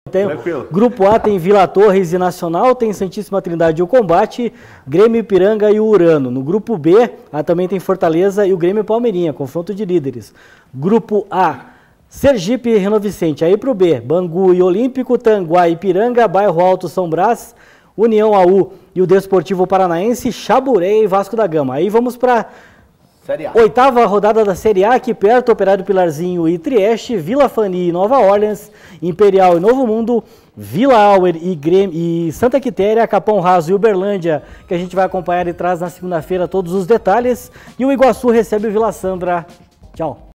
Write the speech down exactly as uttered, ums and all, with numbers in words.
Tem, Grupo A tem Vila Torres e Nacional, tem Santíssima Trindade e o Combate, Grêmio Ipiranga e o Urano. No grupo B, a, também tem Fortaleza e o Grêmio Palmeirinha, confronto de líderes. Grupo A, Sergipe e Reno Vicente. Aí para o B, Bangu e Olímpico, Tanguá e Ipiranga, Bairro Alto São Brás, União A U e o Desportivo Paranaense, Chaburé e Vasco da Gama. Aí vamos para oitava rodada da Série A, aqui perto, Operário Pilarzinho e Trieste, Vila Fani e Nova Orleans, Imperial e Novo Mundo, Vila Auer e, Grêmio, e Santa Quitéria, Capão Raso e Uberlândia, que a gente vai acompanhar e traz na segunda-feira todos os detalhes. E o Iguaçu recebe o Vila Sandra. Tchau.